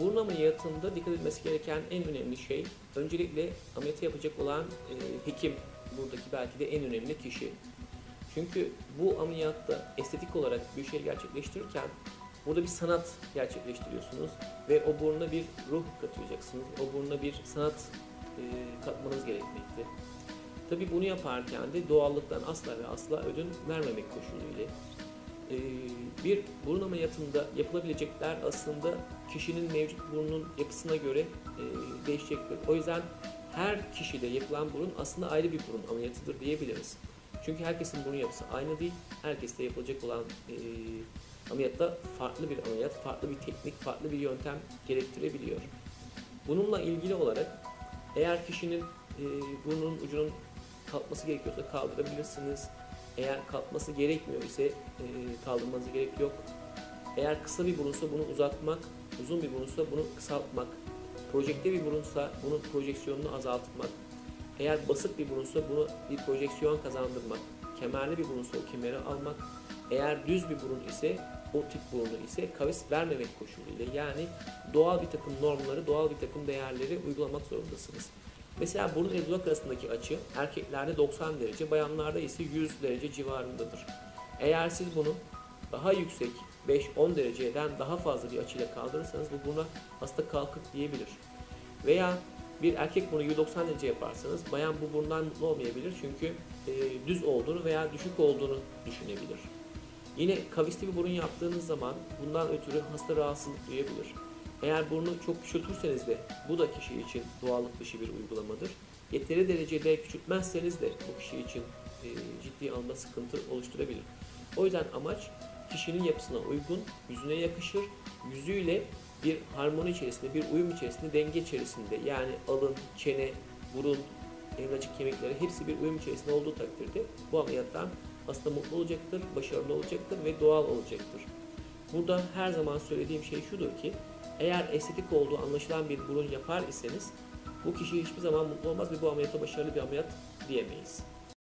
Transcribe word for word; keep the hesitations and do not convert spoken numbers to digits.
burun ameliyatında dikkat edilmesi gereken en önemli şey, öncelikle ameliyatı yapacak olan e, hekim, buradaki belki de en önemli kişi. Çünkü bu ameliyatta estetik olarak bir şey gerçekleştirirken burada bir sanat gerçekleştiriyorsunuz ve o buruna bir ruh katacaksınız, o buruna bir sanat e, katmanız gerekmekte. Tabii bunu yaparken de doğallıktan asla ve asla ödün vermemek koşuluyla. Ee, bir burun ameliyatında yapılabilecekler aslında kişinin mevcut burnunun yapısına göre e, değişecektir. O yüzden her kişide yapılan burun aslında ayrı bir burun ameliyatıdır diyebiliriz. Çünkü herkesin burun yapısı aynı değil. Herkeste yapılacak olan e, ameliyatta farklı bir ameliyat, farklı bir teknik, farklı bir yöntem gerektirebiliyor. Bununla ilgili olarak eğer kişinin e, burnunun ucunun kalkması gerekiyorsa kaldırabilirsiniz. Eğer kalkması gerekmiyor ise e, kaldırmanıza gerek yok. Eğer kısa bir burunsa bunu uzatmak, uzun bir burunsa bunu kısaltmak, projekte bir burunsa bunun projeksiyonunu azaltmak, eğer basık bir burunsa bunu bir projeksiyon kazandırmak, kemerli bir burunsa o kemeri almak, eğer düz bir burun ise o tip burunu ise kavis vermemek koşuluyla, yani doğal bir takım normları, doğal bir takım değerleri uygulamak zorundasınız. Mesela burun ile dudak arasındaki açı erkeklerde doksan derece, bayanlarda ise yüz derece civarındadır. Eğer siz bunu daha yüksek beş on dereceden daha fazla bir açıyla kaldırırsanız bu buruna hasta kalkık diyebilir. Veya bir erkek burnu yüz doksan derece yaparsanız bayan bu burundan mutlu olmayabilir çünkü e, düz olduğunu veya düşük olduğunu düşünebilir. Yine kavisli bir burun yaptığınız zaman bundan ötürü hasta rahatsızlık duyabilir. Eğer burnu çok küçültürseniz de bu da kişi için doğallık dışı bir uygulamadır. Yeteri derecede küçültmezseniz de bu kişi için e, ciddi anlamda sıkıntı oluşturabilir. O yüzden amaç kişinin yapısına uygun, yüzüne yakışır, yüzüyle bir harmoni içerisinde, bir uyum içerisinde, denge içerisinde, yani alın, çene, burun, elmacık kemikleri hepsi bir uyum içerisinde olduğu takdirde bu ameliyattan hasta mutlu olacaktır, başarılı olacaktır ve doğal olacaktır. Burada her zaman söylediğim şey şudur ki, eğer estetik olduğu anlaşılan bir burun yapar iseniz bu kişi hiçbir zaman mutlu olmaz ve bu ameliyata başarılı bir ameliyat diyemeyiz.